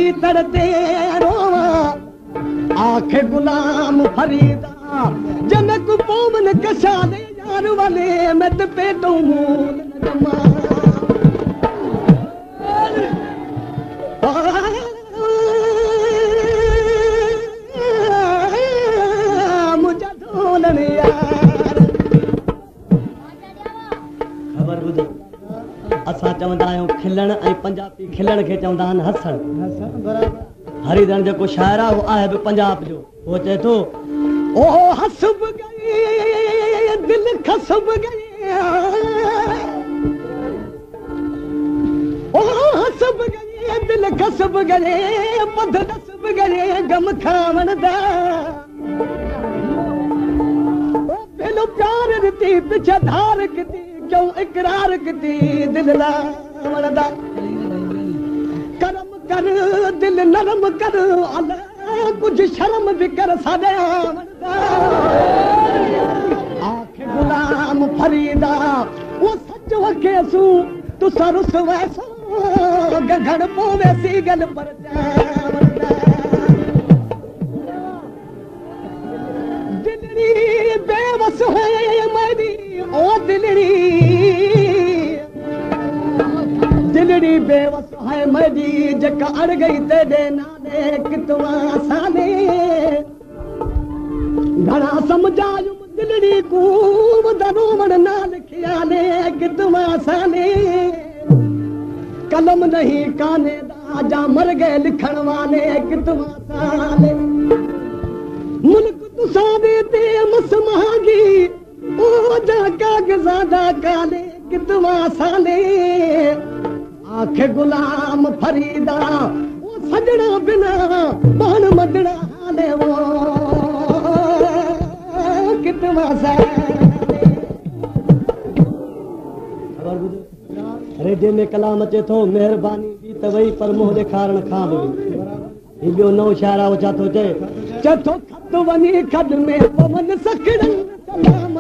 तड़ते रोवा आखे गुलाम फरीदा जनक पोमन कशा दे यार वाले मैं ते पेटों मूल जमा मुझे ढूंढन यार खबर बुझो असां चवंदा आहियूं खिलण ऐं पंजाबी खिलण खे चवंदा आहिनि हसण हरिधन जेको शाइर आहे उहो आहे बि पंजाब जो उहो चए थो ओ हसब गए दिल खसब गए ओ हसब गए दिल खसब गए पद नसब गए गम खावण दा ओ पहलो प्यार रीति पिछा धार किती क्यों इकरार किती दिल लावण दा करम कर दिल नरम कर अल्लाह कुछ शर्म भी कर साडे आखे गुलाम फरीदा वो सच वखेसू तू सरुस वैसो गघड़ पोवे सी गल पर दिलड़ी बेवस है मेरी ओ दिलड़ी दिलड़ी बेवस है मेरी जका अड़ गई तेरे नाले कितवा साले घना समझायूं दिलड़ी को दरोमण नाल ख्याले कितवा साले कलम नहीं काने दा जा मर गए लिखण वाले कितवा साले मुल्क तुसा देते मस महागी ओ जा कागज़ादा काले कितवा साले आखे गुलाम फरीदा वो सजना बिना बाण मदड़ा हाले वो कितवा साले खबर बुझो रेडियो में कलाम अचे थो मेहरबानी बि त वई पर मुंह ॾेखारण खां बि ही ॿियो नओं शाइर आहे छा थो चए थो खत वञी खड में पवन सकड़न सलाम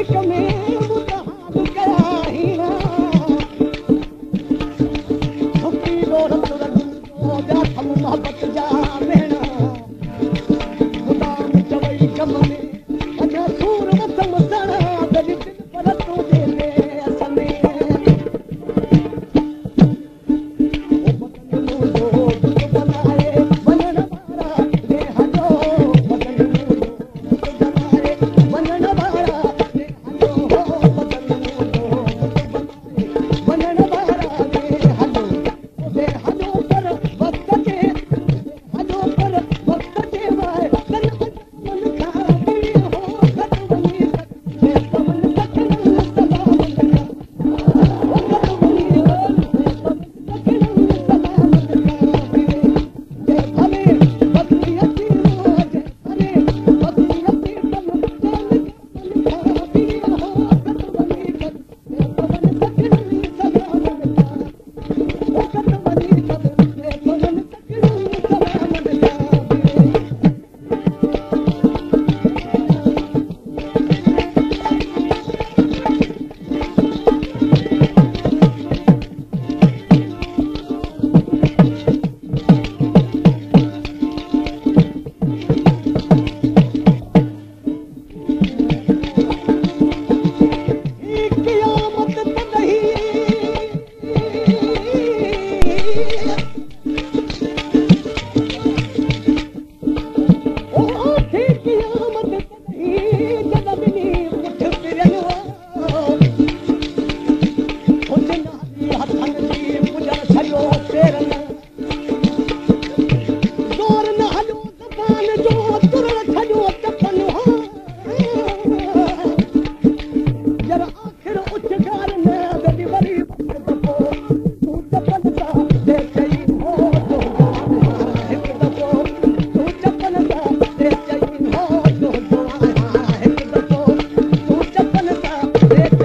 Hey!